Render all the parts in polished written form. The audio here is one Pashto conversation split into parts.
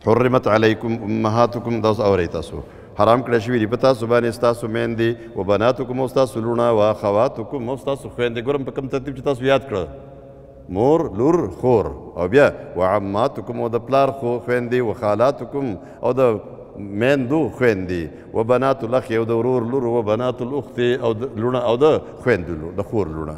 حرمت علیکم امهاتکم دا اوس اورئ تاسو حرام کړی شوي دي په تاسو باندې ستاسو میندې و بناتکم او ستاسو لوڼه و اخواتکم او ستاسو خویندې ګورم په کوم ترتیب چې تاسو یاد کړه مور لور خور او بیا و عماتکم او د پلار خویندې و خالاتکم او د میندو خویندې و بنات الاخ او د ورور لور و بنات الاخت او د لوڼه او د خویندو لور د خور لوڼه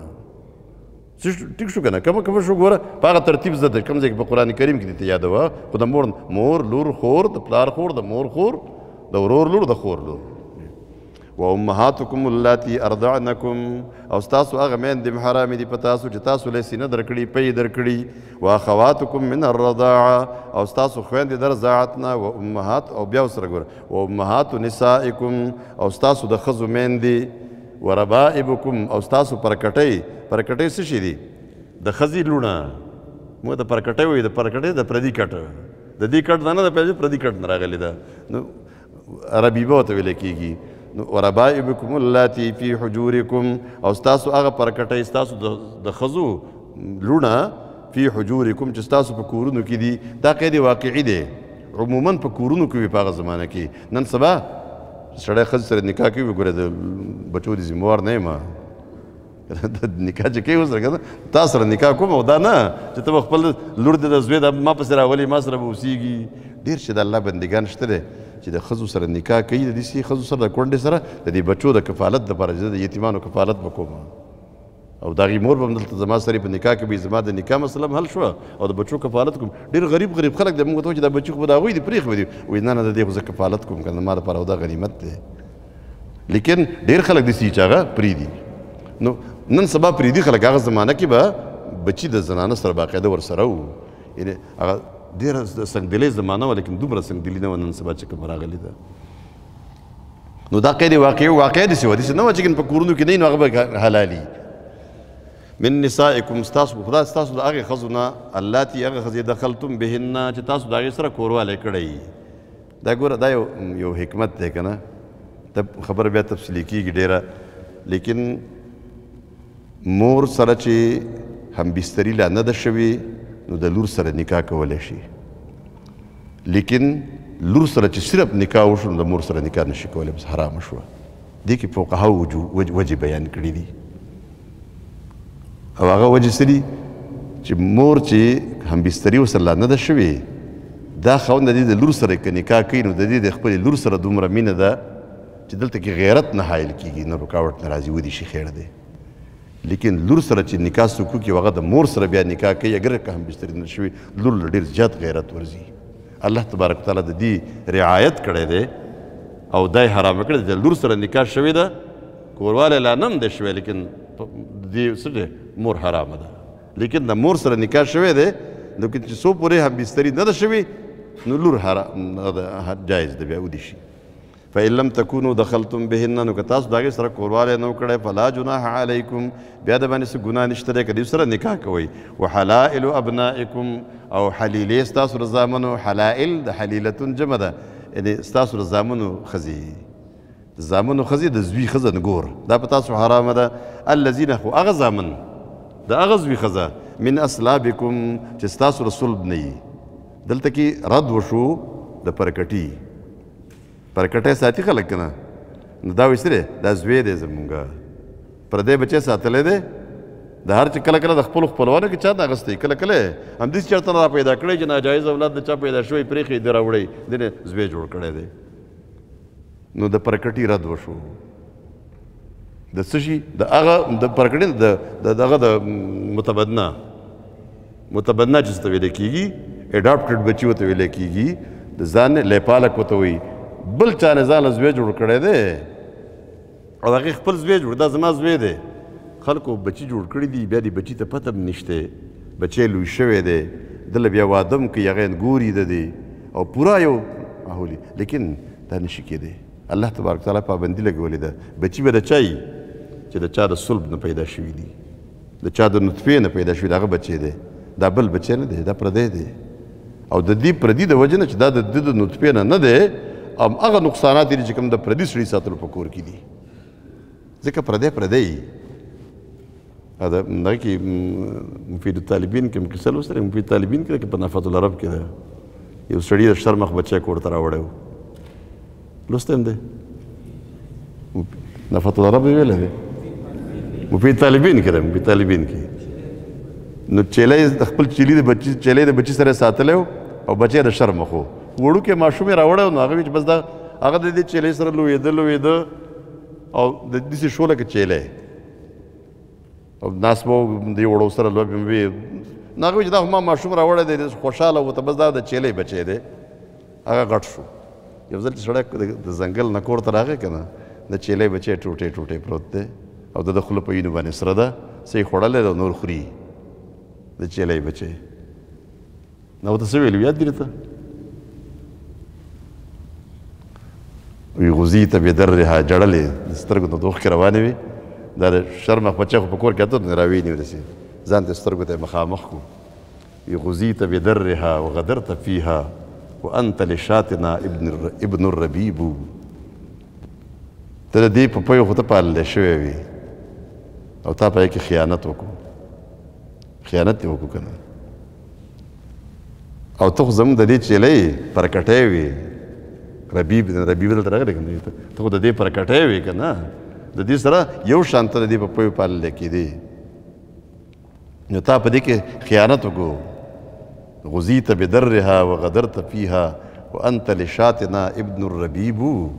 ټیک شو که نه کومه شو ګوره په هغه ترتیب زده کوم ځای کې په قرآن کریم کې درته یادوه خو د مور لور خور د پلار خور د مور خور د ورور لور د خور لور و امهاتکم اللاتی ارضعنکم او ستاسو هغه میندې حرامې دي په تاسو چې تاسو له سینه درکړي پی درکړي و اخواتکم من الرضاعه او ستاسو خویندې د رضاعت نه و امهات او بیا ورسره ګوره و امهات نسائکم او ستاسو د ښځو میندې و ربائبکم او ستاسو پرکټۍ څه شي دي د ښځې لوڼه موږ د پرکټۍ وایو د پرکټۍ د پردي کټ د دې کټ نه د پردي کټ نه راغلې ده نو ربیبه ورته ویلی کېږي نو وربائبکم اللاتی فی حجورکم او ستاسو هغه پرکټۍ ستاسو د ښځو لوڼه فی حجورکم چې ستاسو په کورونو کې دي دا قید واقعي دی عموما په کورونو کې وي په هغه زمانه کې نن سبا سړی ښځې سره نکاح کوي ګوره د بچو د ذموار نه یم نکاح چې کوي ورسره که نه تا سره نکاح کوم او دا نه چې ته به خپل لور دې د زوی دا ما پسې راولي ما سره به اوسېږي ډېر چې د الله بندګان شته دی چې د ښځو سره نکاح کوي د دې ښځو سره د کونډې سره د دې بچو د کفالت دپاره چې د یتیمانو کفالت به کوم او د هغې مور به هم دلته زما سره په نکاح کې به زما د نکاح مسله هم حل شوه او د بچو کفالت کوم ډېر غریب خلک دی موږ ته چې دا بچي خو به د هغوی دي پرېښې به دي وایي نه د دې خو زه کفالت کوم که نه ما دپاره او دا غنیمت دی لیکن ډېر خلک داسې چې هغه پرېږدي نو نن سبا پرېږدي خلک هغه زمانه کې به بچي د زنانه سره باقاعده ورسره وو یعنې هغه ډېره سنګدلۍ زمانه وه لیکن دومره سنګدلي نه وه نن سبا چې کومه راغلې ده نو دا قید واقع داسې وه داسې نه وه چې په کورونو کې نه وي نو هغه به حلالي من نسائکم خدا ستاسو د هغې ښځو نه اللاتی هغه ښځې دخلتم بهن چې تاسو د هغې سره کوروالی کړی دا ګوره دا یو حکمت دی که نه دا خبره بیا تفصیلي کېږي ډېره لیکن مور سره چې همبستري لا نه ده شوې نو د لور سره نکاح کولی شي لیکن لور سره چې صرف نکاح وشو نو د مور سره نکاح نشي کولی بس حرامه شوه دې کې فقهاو وجې بیان کړي دي او هغه وجې څه دي چې مور چې همبستري ورسره لا نه ده شوې دا خاوند د دې د لور سره که نکاح کوي نو د دې د خپلې لور سره دومره مینه ده چې دلته کې غیرت نه حایل کېږي نه رکاوټ نه راځي ودې شي خیر دی لیکن لور سره چې نکاح څوک وکړي هغه د مور سره بیا نکاح کوي اگر که همبستري نه شوي لور له ډېر زیات غیرت ورځي الله تبارک وتعالی د دې رعایت کړی دی او دا یې حرامه کړی دی د لور سره نکاح شوې ده کوروالی لا نه هم دی شوی لیکن دې څه دی مور حرامه ده لیکن د مور سره نکاح شوی دی لیکن چې څو پورې همبستري نه ده شوې نو لور جایز ده بیا ودې شي فإن لم تكونوا دخلتم بهن نو که تاسو د هغې سره کوروالی نه وکړی فلا جناح علیکم بیا د باندې څه ګناه نشته دی که دوی سره نکاح کوئ وحلائل ابنائکم او حلیلې ستاسو د زامنو حلائل د حلیلتون جمع ده یعنې ستاسو د زامنو ښځې د زامنو ښځې د زوی ښځه نګور دا په تاسو حرامه ده الذین خو هغه زامن د هغه زوی ښځه من اصلابکم چې ستاسو د صلب نه یي دلته کې رد وشو د پرکټي پرکټی ساتي خلک که نه نو دا وایي څه دی دا زوی دی زمونږه پردی بچی ساتلی دی د هر چې کله کله د خپلو خپلوانو کې چا نه اخیستی کله کله همداسې چېرته نه را پیدا کړی چې ناجایز اولاد د چا پیدا شوی پرېښی د راوړی دی نه زوی جوړ کړی دی نو د پرکټي رد وشو د څه شي د هغه د پرکټي د هغه د متبدنه چې څه ته ویلی کېږي اډاپټډ بچي ورته ویلی کېږي د ځان نه لیپالک ورته وایي بل چا نه ځان له زوی جوړ کړی دی او هغې خپل زوی جوړ دا زما زوی دی خلکو بچي جوړ کړي دي بیا دې بچي ته پته هم نشته بچی لوی شوی دی ده له بیا واده هم کوي هغې ګوري ده دی او پوره یو ماحول لیکن دا نشي کېدی الله تبارک تعالی پابندي لګولې ده بچي به د چا یي چې د چا د صلب نه پیدا شوي دي د چا د نطفې نه پیدا شوي د هغه بچی دی دا بل بچی نه دی دا پردی دی او د دې پردي د وجې نه چې دا د ده د نطفې نه دی هغه نقصانات دي چې کوم د پردي سړي ساتلو په کور کې دي ځکه پردی دا دغه کې مفید الطالبین کې کیسه لوستلی مفید الطالبین کې په نفات العرب کې ده یو سړي د شرمخ بچی کور ته راوړی و لوستی هم دی نفت العرب یې ویلی دی مفید طالبین کې دی مفید طالبین کې نو چیلی د خپل چیلی د بچي سره یې ساتلی و او بچی د شرمخ و وړوکی ماشوم یې راوړی و نو هغه وی چې بس دا هغه د دې چیلی سره لویېده او د داسې شو لکه چیلی او ناست به و دې وړو سره لوبې مې وې نو هغه وی چې دا خو ما ماشوم راوړی دی خوشحاله و ته بس دا د چیلی بچی دی هغه غټ شو یو ځل چې سړی د ځنګل نه کور ته راغی که نه د چیلی بچی ټوټې ټوټې پروت دی او د خوله په وینو باندې سره ده څه یې خوړلی ده نور خوري د چیلی بچی نو ورته څه ویلي یاد دي درته وی غوزیته بدرها جړلې د سترګو نه د اوښکې روانې وي دا د شرمخ بچی خو په کور کې اته نه راویني داسې ځان ته سترګو ته مخامخ کړو وی غوزیته بدرها وغدرت فیها وانت لشاتنا ابن الربیب ته د دې پپیو خو ته پاللی شوی وي او تا په کې خیانت وکړو خیانت دې وکړو که نه او ته خو زموږ د دې چیلی پرکټی وي ربیب دلته راغلی که نه ته خو د دې پرکټی وي که نه د دې سره یو شان ته د دې پپیو پاللی کېدې نو تا په دې کې خیانت وکړو غزیت بدرها وغدرت فیها وانت لشاتنا ابن الربیب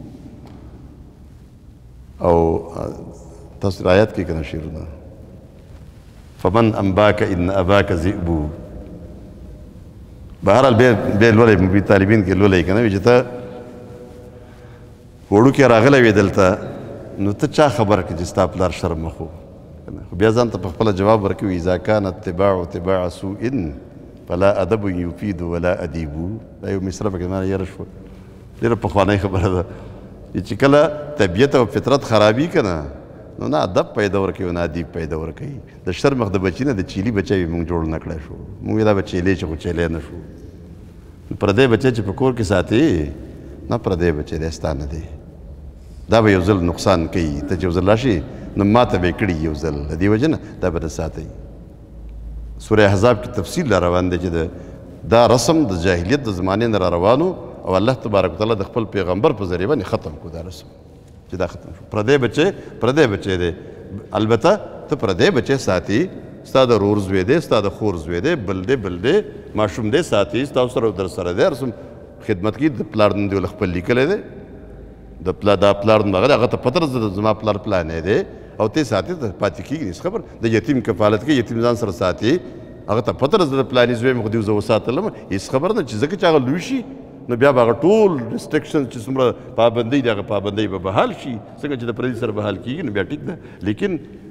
او تاسو آیات کې کنه شعرونه فمن انباک ان اباک ذئب بهرحال بیا لولی مفید طالبین کې لولی که نه وي چې ته وړوکی راغلی وې دلته نو ته چا خبر کړه چې ستا پلار شرمخ و خو بیا ځان ته په خپله جواب ورکوي اذا کان اتباع اتباع سوء فلا ادب یفید ولا ادیب دا یو مصره پکې مانه یاره شوه ډېره پخوانی خبره ده چې کله طبیعت او فطرت خرابي که نه نو نه ادب پیدا ورکوي نه ادیب پیدا ورکوي د شرمخ د بچي نه د چیلي بچی موږ جوړ نه کړی شو موږ دا به چیلی چې خو چیلی نه شو پردی بچی چې په کور کې ساتې نه پردی بچی دی ستا نه دی دا به یو ځل نقصان کوي ته چې یو ځل راشي نو ماته به یې کړي یو ځل د دې وجه نه دا به نه ساتئ سوره احزاب کې تفصیل را روان دی چې دا رسم د جاهلیت د زمانې نه را روانو او الله تبارک وتعالی د خپل پیغمبر په ذریعه باندې ختم کړو دا رسم چې دا ختم شو پردی بچی دی البته ته پردی بچی ساتي ستا د رور زوی دی ستا د خور زوی دی بل دی ماشوم دی ساتي ستاسو سره در سره دی رسم خدمت کې د پلار نوم دی ول خپل لیکلی دی دا پلار نوم هغه ته پته ده زما پلار پلانی دی او ته ساتي ته پاتې کېږي هېڅ خبر د یتیم کفالت کې یتیم ځان سره ساتي هغه ته پته ده زه د پلاني زوی مې خو دې زه وساتلم هېڅ خبر نه چې ځکه چې هغه لوی شي نو بیا به هغه ټول ریسټرکشن چې څومره پابندۍ دي هغه پابندۍ به بحال شي څنګه چې د پردي سره بحال کېږي نو بیا ټیک ده لیکن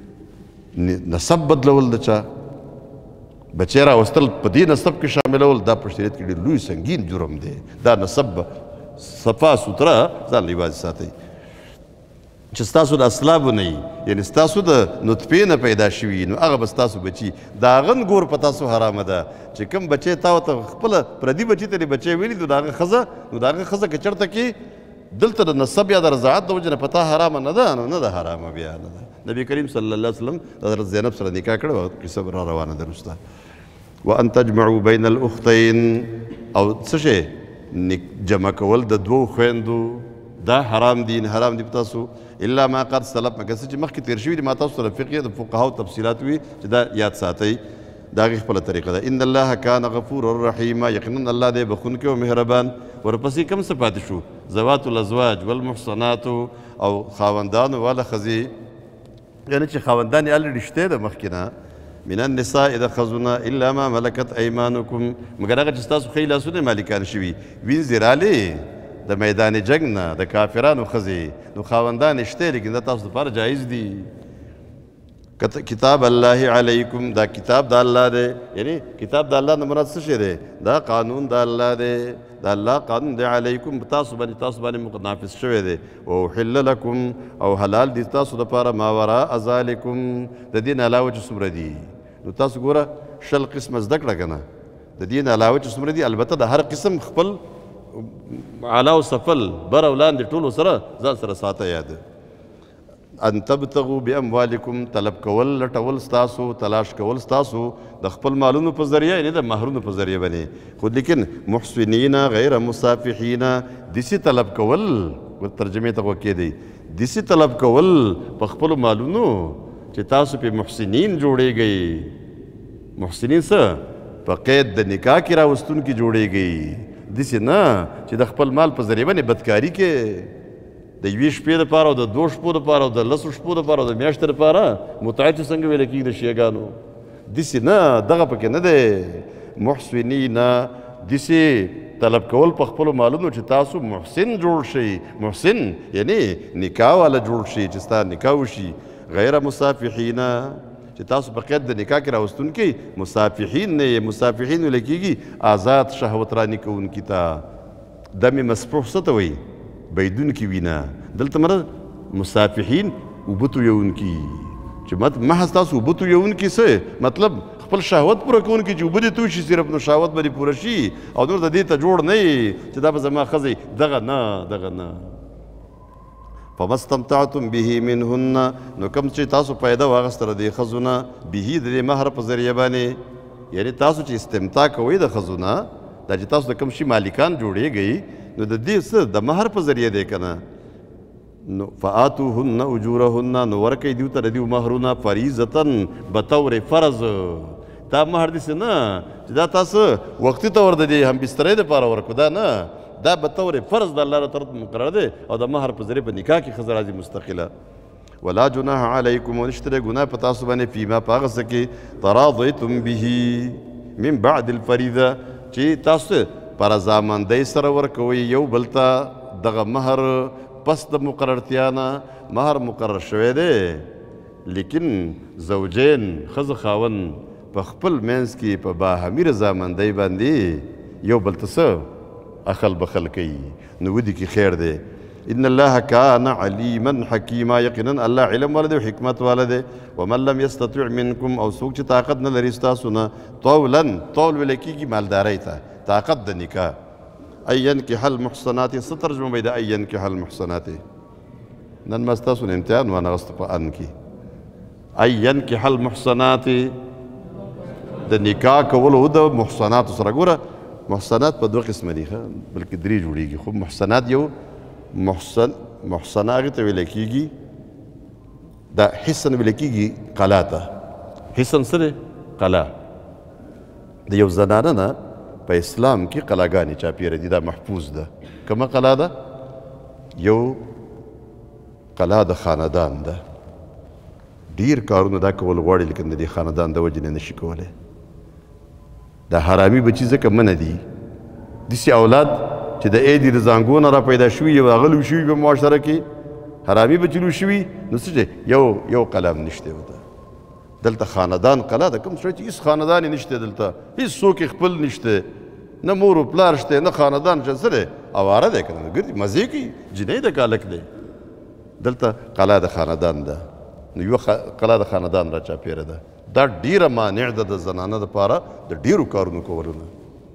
نسب بدلول د چا بچی راوستل په دې نسب کې شاملول دا په شریعت کې ډېر لوی سنګین جرم دی دا نسب صفا سوتره ځان له یوازې ساتئ چې ستاسو د اسلابو نه وي یعنې ستاسو د نطفې نه پیدا شوي نو هغه به ستاسو بچي د هغه ګور په تاسو حرامه ده چې کوم بچی تا ورته خپله پردي بچي ته دې بچی ویلي نو د هغه ښځه که چېرته کې دلته د نسب یا د رضاعت د وجې نه په تا حرامه نه ده نو نه ده حرامه بیا نه ده نبي کریم صلی الله علیه وسلم د حضرت زینب سره نکاح کړی وه قصه را روانه ده وروسته وان تجمعوا بین الاختین او څه شی جمع کول د دوو خویندو دا حرام دي حرام دي په تاسو الا ما قد سلف مګر څه چې مخکې تېر شوي دي ما تاسو سره فقه د فقهاو تفصیلات وي چې دا یاد ساتئ دا هغې خپله طریقه ده ان الله کان غفورا رحیما یقینا الله دی بخونکی او مهربان ورپسې کوم څه پاتې شو ذوات الازواج والمحصنات او خاوندانو والا ښځې یعنې چې خاوندان یې الرېډي شته ده مخکې نه من النساء د ښځونه الا ما ملکت ایمانکم مګر هغه چې ستاسو ښی لاسونه مالکان شوي وینځې رالې د میدان جنگ نه د کافرانو ښځې نو خاوندان یې شته لیکن دا تاسو دپاره جایز دي کتاب الله علیکم دا کتاب د الله دی یعنی کتاب د الله نه مراد څه شی دی دا قانون د الله دی د الله قانون دی علیکم تاسو باندې نافذ شوی دی واحل لکم او حلال دي تاسو دپاره ما وراء ذلکم د دې نه علاوه چې څومره دي نو تاسو ګوره 20 قسمه زده کړه که نه د دې نه علاوه چې څومره دي البته د هر قسم خپل علا او سفل بر او لاندې ټولو سره ځان سره ساته یاد ان تبتغوا باموالکم طلب کول لټول ستاسو تلاش کول ستاسو د خپل مالونو په ذریعه یعنی د مهرونو په ذریعه باندې خو لیکن محسنین غیر مسافحین دسی طلب کول ترجمه ته وکې دی دسی طلب کول په خپل مالونو چې تاسو په محسنین جوړیږئ محسنین څه په قید د نکاح کې راوستونکي جوړیږئ دسی نه چې د خپل مال په ذریعه باندې بدکاري کې د یوې شپې دپاره او د دوه شپو دپاره او د لسو شپو دپاره او د میاشتې دپاره متعهد چې څنګه ویل کېږي د شیګانو داسې نه دغه پکې نه دی محسنین داسې طلب کول په خپلو مالونو چې تاسو محسن جوړ شئ محسن یعنی نکاح والا جوړ شئ چې ستا نکاح وشي غیر مسافحین چې تاسو په قید د نکاح کې راوستونکي مسافحین نه یې مسافحین ویل کېږي آزاد شهوت راني کوونکي ته دم مسفوح څه ته وایي بيدونکي وینا دلته مره مسافحین اوبه تویونکي چې محض تاسو اوبه تویونکي څه مطلب خپل شهوت پوره کوونکي چې اوبه دې توی شي صرف نو شهوت به دې پوره شي او نور د دې ته جوړ نه یي چې دا به زما ښځې دغه نه فما استمتعتم به منهن نو کوم چې تاسو پیدا واخیستله دې ښځو نه به د دې مهر په ذریعه باندې یعنی تاسو چې استمتاع کوئ د ښځو نه دا چې تاسو د کوم شي مالکان جوړیږئ نو د دې څه د مهر په ذریعه دی که نه نو فآتوهن اجورهن نو ورکئ دیو ته د دیو مهرونه فریضة بطور فرض دا مهر داسې نه چې دا تاسو وختي طور د دې هم بسترۍ دپاره ورکو دا نه دا بطور فرض د الله طرف مقرر دی او د مهر په ذریعه په نکاح کې ښځه راځي مستقله ولا جناح علیکم او نشته دی ګناه په تاسو باندې فیما په هغه څه کې تراضیتم به من بعد الفریضه چې تاسو په رضامندۍ سره ورکوئ یو بل ته دغه مهر پس د مقررتیا نه مهر مقرر شوی دی لیکن زوجین ښځه خاوند په خپل منځ کې په باهمي رضامندۍ باندې یو بل ته څه اخل بخل کوي نو ودې کې خیر دی ان الله کان علیما حکیما یقینا الله علم والا دی او حکمت والا دی ومن لم یستطع منکم او څوک چې طاقت نه لري ستاسو نه طول ویل کېږي مالدارۍ ته طاقت د نکاح ان ينكح المحصنات څه ترجمه به د ان ينكح المحصنات نن ما ستاسو نه امتحان وانغسته په ان کې ان ينكح المحصنات د نکاح کولو د محصنات سره ګوره محصنات په دوه قسمه دي بلکې درې جوړیږي خو محصنات یو محصن هغې ته ویل کېږي دا حسن ویل کېږي قلا ته حسن څه دی قلا د یو زنانه نه په اسلام کې قلاګانې چاپیره دي دا محفوظ ده کومه قلا ده یو قلا د خاندان ده ډیر کارونه دا کول غواړي لیکن د دې خاندان د وجې نه نشي کولی دا حرامي بچي ځکه منع دي داسې اولاد چې د ایدي د زانګو نه را پیدا شوي یو هغه لوی شوي په معاشره کې حرامي بچي لوی شوي نو څه یو قلم نشته ورته دلته خاندان قلا ده کوم سړی چې هېڅ خاندان یې نشته دلته هېڅ څوک یې خپل نشته نه مور و پلار شته نه خاندان شته څه دی اواره دی که نه ګرځي مزې کوي جنۍ ده که هلک دی دلته قلا د خاندان ده نو یوه قلا د خاندان را چاپېره ده دا ډیره مانع ده د زنانه دپاره د ډیرو کارونو کولو نه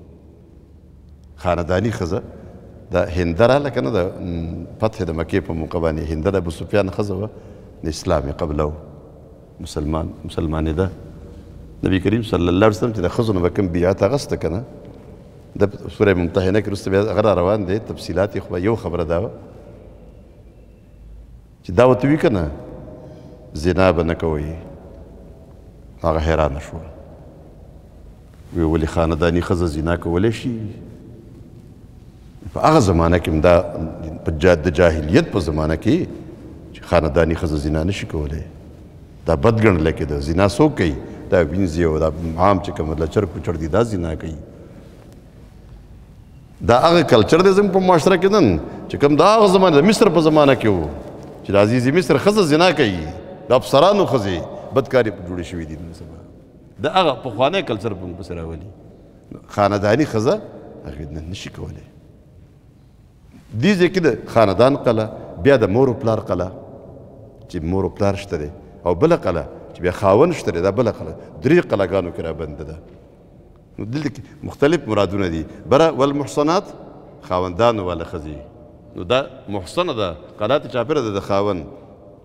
خانداني ښځه د هنده راله که نه د فتح د مکې په موقع باندې هنده د ابو سفیان ښځه وه د اسلام قبله و مسلمانې ده نبی کریم صلی الله علیه وسلم چې د ښځو نه به کوم بیعت اخسته که نه د سوره ممتحنه کې وروسته بیا هغه را روان دی تفصیلات یې خو یو خبره دا وه چې دا ورته وي که نه زنا به نه کوئ هغه حیرانه شوه وی ولې خانداني ښځه زنا کولی شي په هغه زمانه کې هم دا د جاهلیت په زمانه کې چې خانداني ښځه زنا نشي کولی دا بد ګڼلی کېده زنا څوک کوي دا وینځي او دا عام چې کوم لچر کوچر دي دا زنا کوي دا هغه کلچر دی زموږ په معاشره کې نن چې کوم دا هغه زمانه د مصر په زمانه کې و چې د عزیز مصر ښځه زنا کوي د افسرانو ښځې بدکاري جوړې شوي دي نن سبا د هغه پخوانی کلچر په موږ پسې راولي خانداني ښځه هغې نن نشي کولی دې ځای کې د خاندان قله بیا د مور و پلار قله چې مور و پلار شته دی او بله قله چې بیا خاوند شته دی دا بله قله درې قلهګانو کې رابنده ده نو دلته کې مختلف مرادونه دي بره والمحصنات خاوندانو والا ښځې نو دا محصنه ده قله ته چاپېره ده د خاوند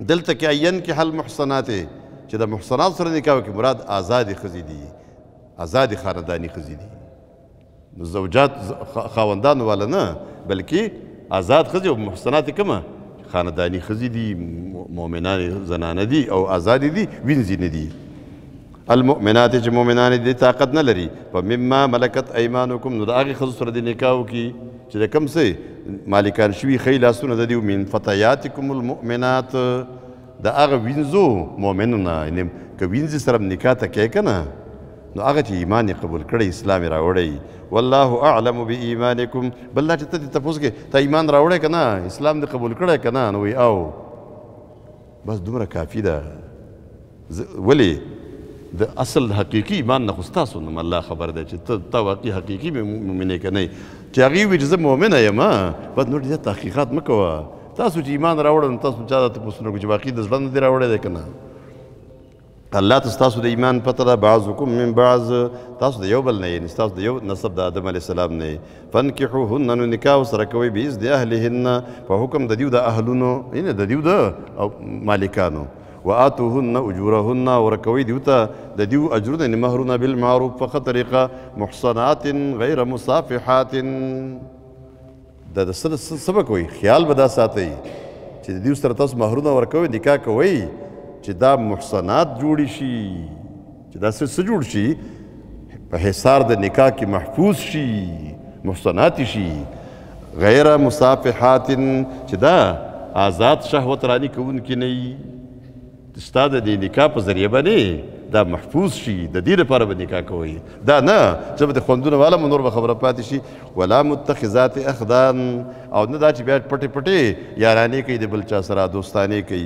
دلته کې عین کې حل محسنات چې د محسنات سره نکاح وکړي مراد آزادې ښځې دي آزادې خانداني ښځې دي نو زوجات خاوندانو والا نه بلکې آزاد ښځې او محسنات یې کومه خانداني ښځې دي مؤمنانې زنانه دي او آزادې دي وینځي نه دي المؤمنات چې مؤمنانې دي طاقت نه لري په مما ملکت ایمانکم نو د هغې ښځو سره د نکاح وکړي چې د کوم څه مالکان شوي ښی لاسونه د دې من فتیاتکم المؤمنات د هغه وینځو مؤمنو نه یعنې که وینځې سره نکاح ته کوې که نه نو هغه چې ایمان یې قبول کړی اسلام یې راوړی والله اعلم بایمانکم بل دا چې ته دې تپوس کې ته ایمان راوړی که نه اسلام دې قبول کړی که نه نو وایي او بس دومره کافي ده ولې د اصل حقیقي ایمان نه خو ستاسو نوم الله خبر دی چې ته واقعي حقیقي مؤمنې که نه چې هغې وایي چې زه مؤمنه یم بس نور ډېر تحقیقات مه کوه تاسو چې ایمان راوړل نو تاسو چا ته تپوسونه کوئ چې واقعي د زړه نه دې راوړی دی که نه الله ته ستاسو د ایمان پته ده بعضکم من بعض تاسو د یو بل نه یې ستاسو د یو نسب د آدم علیه السلام نه یې فانکحوهن نو نکاح ورسره کوئ باذن اهلهن په حکم د دیو د اهلونو یعنې د دیو د مالکانو وآتوهن اجورهن ورکوئ دیو ته د دیو اجرونه یعنې مهرونه بالمعروف په ښه طریقه محصنات غیر مصافحات د څه به کوئ خیال به دا ساتئ چې د دیو سره تاسو مهرونه ورکوئ نکاح کوئ چې دا محصنات جوړی شي چې دا څه جوړ شي په حصار د نکاح کې محفوظ شي محصنات شي غیر مصافحات چې دا آزاد شهوت رانی کوونکي نه وي ستا د دې نکاح په ذریعه باندې دا محفوظ شي د دې لپاره به نکاح کوئ دا نه چې به د خوندونه والا نور به خبره پاتې شي ولا متخذات اخدان او نه دا چې بیا پټې پټې یارانې کوي د بل چا سره دوستانې کوي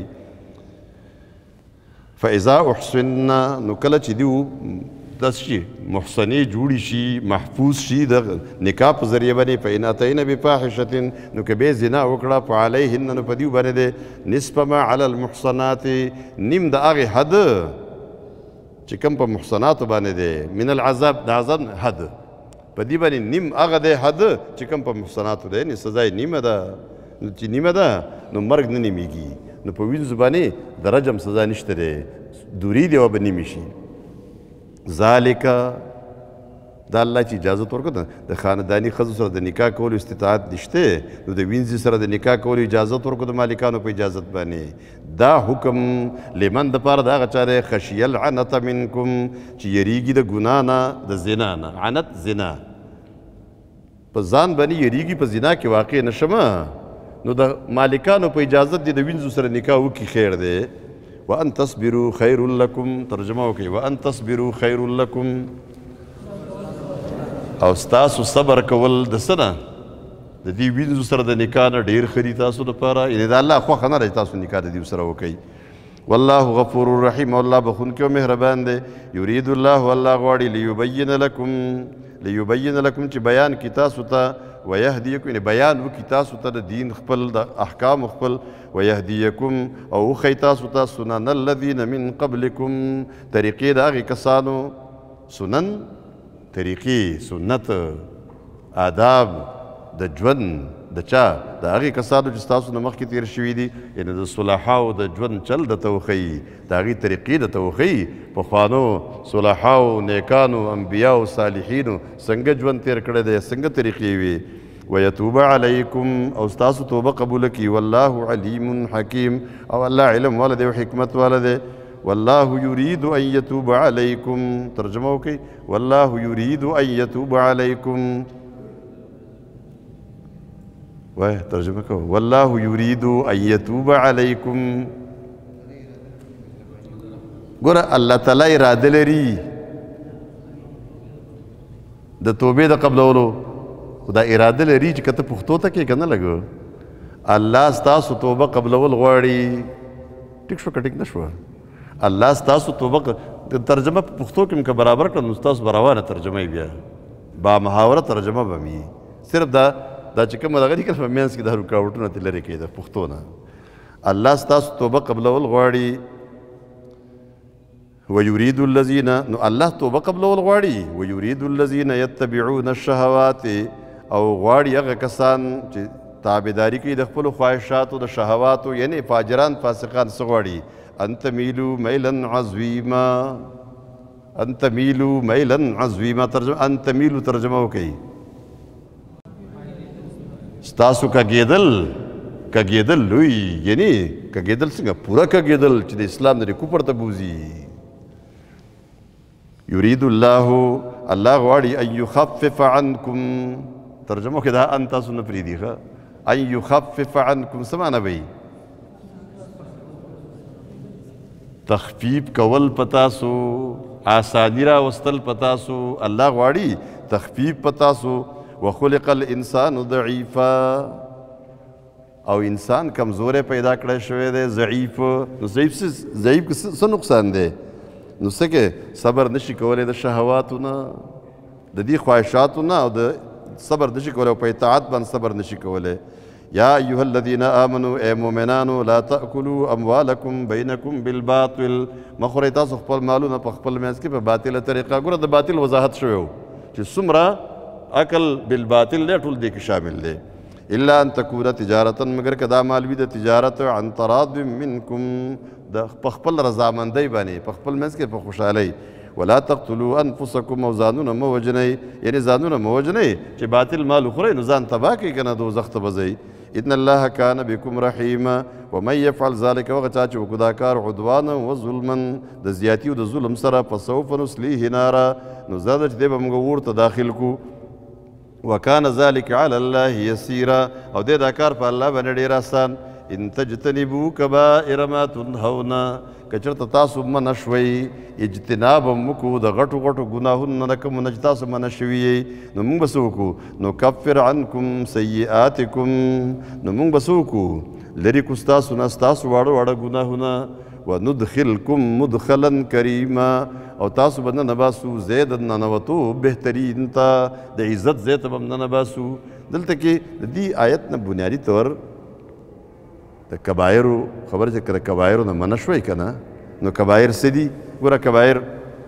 فاذا احسننا نو کله چې دیو داسې شي محسنې جوړې شي محفوظ شي د نکاح په ذریعه باندې فإن أتین بفاحشة نو که بې زنا وکړه فعلیهن نو په دیو باندې دی نصف ما علی المحصنات نیم د هغې حد چې کوم په محصناتو باندې دی من العذاب د عذاب حد په دې باندې نیم هغه دی حد چې کوم په محصناتو دی یعنې سزا یې نیمه ده چې نیمه ده نو مرګ نه نیمیږي نو په وینځو باندې د رجم سزا نشته دی دوری دی او به نیمې شي ذالک دا الله چې اجازت ورکړه د خانداني ښځو سره د نکاح کولو استطاعت نشته نو د وینځې سره د نکاح کولو اجازت ورکړو د مالکانو په اجازت باندې دا حکم لمن دپاره د هغه چا دی خشي العنت منکم چې یریږي د ګناه نه د زنا نه عنت زنا په ځان باندې یریږي په زنا کې واقع نه شمه نو د مالکانو په اجازت دی د وینځو سره نکاح وکړي خیر دی وان تصبروا خیر لکم ترجمه وکړئ وان تصبروا خیر لکم او ستاسو صبر کول د څه نه د دې وینځو سره د نکاح نه ډېر ښه دي تاسو لپاره یعنې د الله خوښه نه ده چې تاسو نکاح د دې سره وکئ والله غفور رحیم او الله بخونکی او مهربان دی یرید الله الله غواړي لیبین لکم چې بیان کی تاسو ته ویهدیکم یعنې بیان وکړي تاسو ته د دین خپل د احکام خپل ویهدیکم او وښیي تاسو ته سنن الذین من قبلکم طریقې د هغې کسانو سنن طریقې سنت آداب د ژوند د چا د هغې کسانو چې ستاسو نه مخکې تېر شوي دي یعنې د صلحاو د ژوند چل درته وښیي د هغې طریقې درته وښیي پخوانو صلحاو نیکانو انبیاو صالحینو څنګه ژوند تېر کړی دی څنګه طریقې وي ویتوب علیکم او ستاسو توبه قبوله کړي والله علیم حکیم او الله علم والا دی او حکمت والا دی والله يريد أن يتوب عليكم ترجمه وکړئ والله يريد أن يتوب عليكم وای ترجمه کو والله يريد أن يتوب عليكم ګوره الله تعالی اراده لري د توبې د قبلولو خو دا اراده لري چې که ته پښتو ته کې که نه لګو الله ستاسو توبه قبلول غواړي ټیک شوه که ټیک نه شوه الله ستاسو توبه ترجمه په پښتو کې که برابر کړه نو ستاسو به روانه ترجمه یې بیا با محاوره ترجمه به مې صرف دا چې کومه دغه دي که په منځ کې دا رکاوټونه ترې لرې کوي د پښتو نه الله ستاسو توبه قبلول غواړي ويريد الذين نو الله توبه قبلول غواړي ويريد الذين يتبعون الشهوات او غواړي هغه کسان چې تابعداري کوي د خپلو خواهشاتو د شهواتو یعنی فاجران فاسقان څه غواړي ان تمیلو میلا عظیما ان تمیلو میلا عظیما ترجمه ان تمیلو ترجمه وکړي ستاسو کږېدل لوی یعنی کږېدل څنګه پوره کږېدل چې د اسلام د کفر ته بوځي یرید الله غواړي ان یخفف عنکم ترجمه کې دا ان تاسو نه پرېږدي ښه ان یخفف عنکم څه معنی به تخفیف کول په تاسو آسانی راوستل په تاسو الله غواړي تخفیف په تاسو وخلق الانسان ضعیفا او انسان کمزوری پیدا کړی شوی دی ضعیف نو ضعیف څه نقصان دی نو څه کې صبر نشي کولی د شهواتو نه د دې خواهشاتو نه او د صبر نشي کولی او په اطاعت باندې صبر نشي کولی یا ایها الذین آمنوا اے مؤمنانو لا تأکلوا اموالکم بینکم بالباطل مه خورئ تاسو خپل مالونه په خپل منځ کې په باطله طریقه ګوره د باطل وضاحت شوی و چې څومره عقل بالباطل دی ټول دې کې شامل دی الا ان تکونه تجارتا مگر که دا مال وي د تجارت عن تراض منکم د په خپل رضامندۍ باندې په خپل منځ کې په خوشحالۍ ولا تقتلوا انفسکم او ځانونه مه وژنئ یعنې ځانونه مه وژنئ چې باطل مال وخورئ نو ځان تباه کړئ که نه دوزخ ته به ځئ ان الله کان بکم رحیما ومن یفعل ذلک هغه چا چې وکړو دا کار عدوانا وظلما د زیاتي او د ظلم سره فسوف نصلیه نارا نو زه ده چې دی به موږ اور ته داخل کړو وکان ذلک علی الله یسیرا او دی دا کار په الله باندې ډېر آسان ان تجتنبوا کبائر ما تنهون که چېرته تاسو منع شوئ اجتناب هم وکړو د غټو غټو ګناهونو نه کومونه چې تاسو منع شوي یئ نو موږ به څه وکړو نکفر عنکم سیئاتکم نو موږ به څه وکړو لرې کړو ستاسو نه ستاسو واړه واړه ګناهونه وندخلکم مدخلا کریما او تاسو به ننباسو ځای د ننوتو بهترین ته د عزت ځای ته به هم ننباسو دلته کې د دې آیت نه بنیادي طور د کبایرو خبره چې د کبایرو نه منع شوی که نه نو کبایر څه دي ګوره کبایر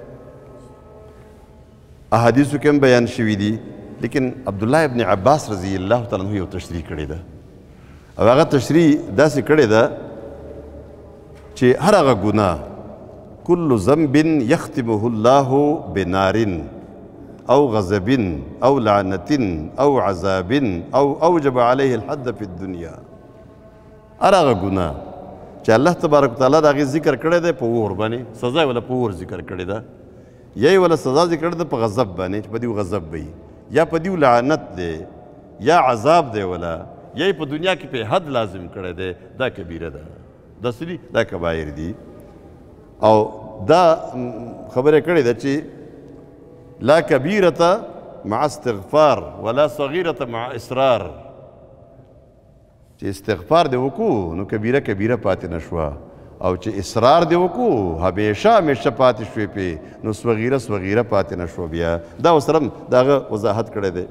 احادیثو کې هم بیان شوي دي لیکن عبدالله ابن عباس رضی الله تعالی عنه یو تشریح کړې ده او هغه تشریح داسې کړې ده چې هر هغه ګناه کل ذنب یختمه الله بنار او غضب او لعنة او عذاب او اوجب علیه الحد فی الدنیا هر هغه ګناه چې الله تبارک وتعالی د هغې ذکر کړی دی په اور باندې سزا یې وله په اور ذکر کړې ده یا یې وله سزا ذکر ده په غضب باندې چې په دې غضب به یا په دې لعنت دی یا عذاب دی وله یا یې په دنیا کې په حد لازم کړی دی دا کبیره ده دا څه دي دا کبایر دي او دا خبره کړې ده چې لا کبیرة مع استغفار ولا صغیرة مع اصرار چې استغفار دې وکړو نو کبیره کبیره پاتې نه شوه او چې اصرار دې وکړو همیشه همیشه پاتې شوې پې نو صغیره صغیره پاتې نه شوه بیا دا اوس سره هم د هغه وضاحت کړی دی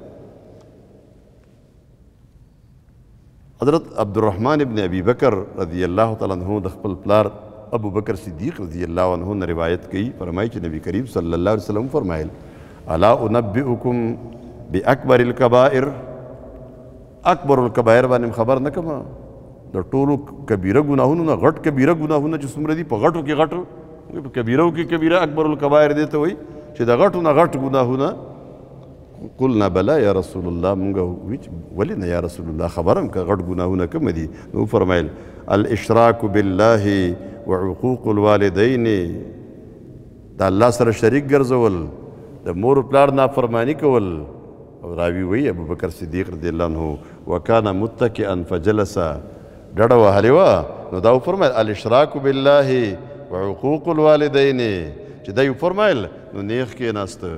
حضرت عبدالرحمن ابن ابي بکر رضی الله تعالی عنہ د خپل پلار ابو بکر صدیق رضی الله عنہ نه روایت کوي فرمایي چې نبی کریم صلی الله علیه وسلم فرمایل الا انبئکم باکبر الکبائر اکبر الکبائر باندې خبر نه کما د ټولو کبیره ګناهونو نه غټ کبیره ګناهونه چې څومره دي په غټو کې غټ په کبیرو کې کبیره اکبر الکبائر دی ته وایي چې د غټو نه غټ ګناهونه قلنا بلا یا رسول الله مونږ وی ولې نه یا رسول الله خبرم که غټ ګناهونه کوم دي نو فرمایل الاشراک بالله وعقوق الوالدین د الله سره شریک ګرځول د مور پلار نافرمانی کول او راوی وی ابو بکر صدیق رضی الله عنه وکانا متکئا فجلس ډډه وهلې وه نو دا وفرمایل الاشراک بالله وعقوق الوالدین چې دا یې وفرمایل نو نیغ کېناسته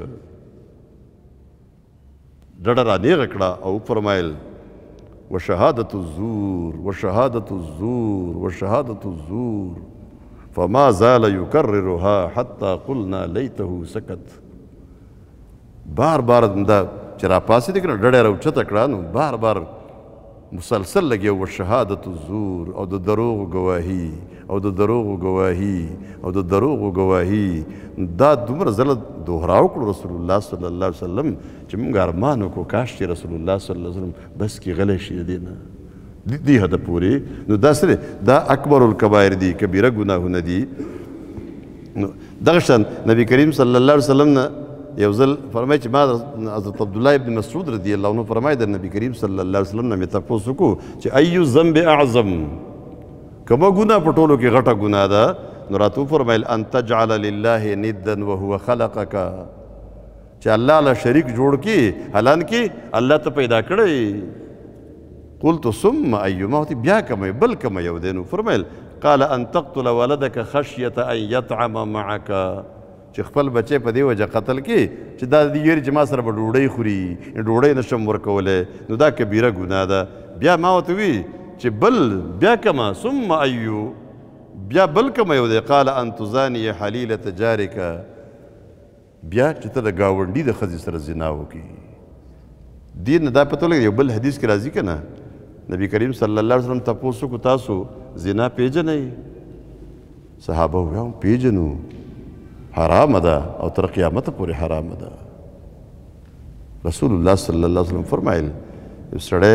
ډډه را نیغه کړه او وفرمایل وشهادة الزور وشهادة الزور وشهادة الزور فما زال يكررها حتى قلنا ليته سكت بار بار دا چې راپاسېدې که نه ډډه یې راوچته کړه نو بار بار مسلسل لګیا و شهادت الزور او د دروغ گواهی او د دروغ گواهی او د دروغ گواهی دا دومره ځله دوهراو کړو رسول الله صلی الله علیه وسلم چې موږ ارمان وکړو کاش چې رسول الله صلی الله علیه وسلم بس کې غلی شي د دې نه دې حده پورې نو دا سره دا اکبر الکبایر دي کبیره ګناهونه دي نو دغه شان نبی کریم صلی الله علیه وسلم نه یو ځل فرمایي چې ما حضرت عبدالله ابن مسعود رضی الله عنه فرمایي د نبی کریم صلی الله علیه وسلم نه مې تپوس وکړو چې ایو ذنب اعظم کومه ګناه په ټولو کې غټه ګناه ده نو راته وفرمیل ان تجعل لله ندا وهو خلقک چې الله له شریک جوړ کړي حالانکه الله ته پیدا کړی قلت ثم ایما بیا کومه بل کومه یو دی نو فرمیل قال ان تقتل ولدك خشیة ان یطعم معك چې خپل بچی په دې وجه قتل کړي چې دا د یری چې ما سره به ډوډۍ خوري ډوډۍ نشم ورکولی نو دا کبیره ګناه ده بیا ما ورته وی چې بل بیا کومه ثم ایو بیا بل کومه یو دی قال ان تزاني حلیلة جارک بیا چې ته د ګاونډي د ښځې سره زنا وکړي دې نه دا پته ولګي یو بل حدیث کې راځي که نه نبی کریم صلی الله علیه وسلم تپوس وکړو تاسو زنا پیژنئ صحابه وویل پیژنو حرامه ده او تر قیامته پورې حرامه ده رسول الله صلی الله علیه وسلم فرمایل یو سړی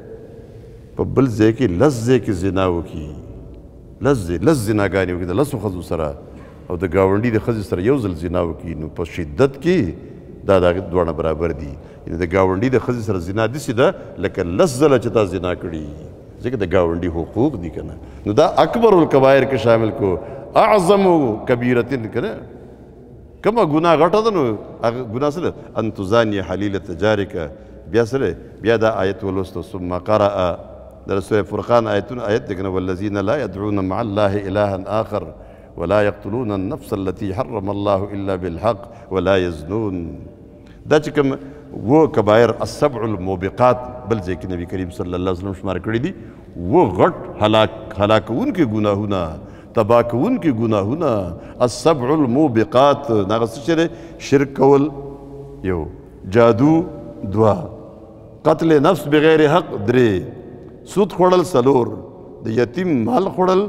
په بل ځای کې لس ځای کې زنا وکړي لس زناګانې وکړي د لسو ښځو سره او د ګاونډي د ښځې سره یو ځل زنا وکړي نو په شدت کې دا د هغې دواړه برابر دي یعنې د ګاونډي د ښځې سره زنا داسې ده لکه لس ځله چې تا زنا کړي ځکه د ګاونډي حقوق دي که نه نو دا اکبر الکبایر کې شامل کو اعظم کبیرتن که نه کومه ګناه غټه ده نو هغه ګناه سره ان تزاني حلیلة جارک بیا سره بیا دا آیت ولوستو ثم قرأ در سورة فرقان آیت دی که نه والذین لا يدعون مع الله إلها آخر ولا يقتلون النفس التي حرم الله إلا بالحق ولا يزنون دا چې کوم و کبایر السبع الموبقات بل ځای کې نبی کریم صلی الله علیه وسلم شمار کړي دي و غټ هلاکونکي ګناهونه تباه کوونکي ګناهونه السبع الموبقات هغه څه چې دی شرک کول یو جادو دوه قتل نفس بغیر حق درې سود خوړل څلور د یتیم مال خوړل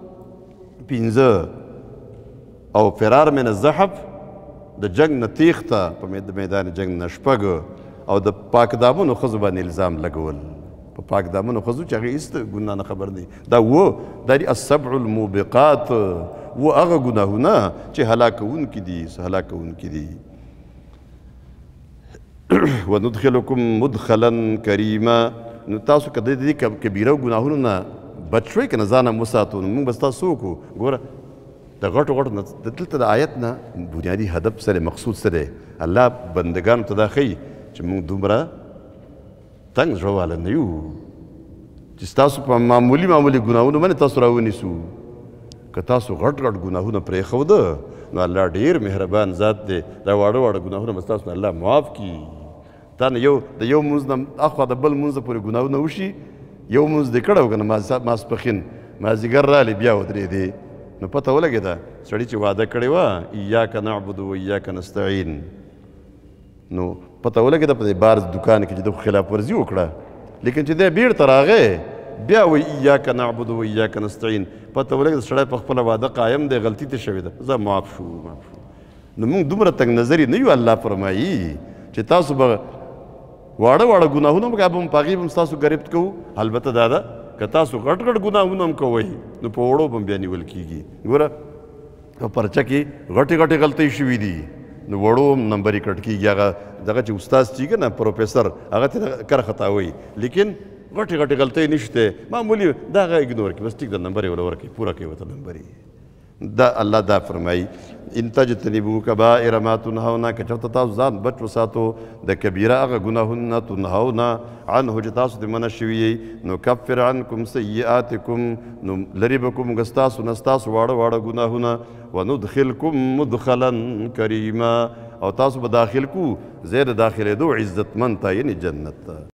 پنځه او فرار من الزحف د جنگ نه تیښته په میدان جنگ نه شپږ او د پاک دامنو ښځو باندې الزام لګول په پاک دامنو ښځو چې هغې هېڅ ګناه نه خبر دی دا دا دي السبع الموبقات هغه ګناهونه چې هلاکوونکي دي هلاکوونکي دي وندخلکم مدخلا کریما نو تاسو که د دې کبیره ګناهونو نه بچ شوئ که نه ځان هم وساتو نو موږ به ستاسو وکړو ګوره د غټو نه دلته د آیت نه بنیادي هدف سره مقصود سره الله بندگانو ته دا ښیي چې موږ دومره تنګ زړه واله نه یو چې ستاسو په معمولي ګناهونو باندې تاسو راونیسو که تاسو غټ ګناهونه پرېښوده نو الله ډېر مهربان ذات دی دا واړه ګناهونه به ستاسو نه الله معاف کړي تا نه د یو مونځ نه اخوا د بل مونځ پورې ګناهونه وشي یو مونځ دې کړی و که نه ماسپښین مازدیګر رالی بیا ودرېدې نو پته ولګېده سړي چې واده کړې وه ایاک نعبد و ایاک نستعین نو پته ولګېده په دې بار دکان کې چې د خلاف ورزي وکړه لیکن چې دی بیرته راغی بیا وایي ایاک نعبد و ایاک نستعین پته ولګېده سړی په خپله واده قایم دی غلطي ته شوې ده زه معاف شو نو موږ دومره تنګ نظري نه یو الله فرمایي چې تاسو به واړه ګناهونه به هم په هغې به هم ستاسو ګرفت کوو البته دا ده که تاسو غټ ګناهونه هم کوئ نو په وړو به هم بیا نیول کېږي ګوره په پرچه کې غټې غلطۍ شوي دي نو وړو هم نمبرې کټ کېږي هغه دغه چې استاد چې که نه پروفیسر هغه ته کر خطا وایي لیکن غټې غلطۍ نشته معمولي دا هغه اګنور کړي بس ټیک ده نمبر یې ورله ورکړي پوره کوي ورته نمبر یې دا الله دا فرمایي ان تجتنبوا کبائر ما تنهون که چېرته تاسو ځان بچ وساتو د کبیره هغه ګناهونه تنهون عنه چې تاسو ترې منع شوي یئ نکفر عنکم سیئاتکم نو لرې به کوم ستاسو نه ستاسو واړه ګناهونه وندخلکم مدخلا کریما او تاسو به داخل کو ځای د داخلېدو عزتمند ته یعنې جنت ته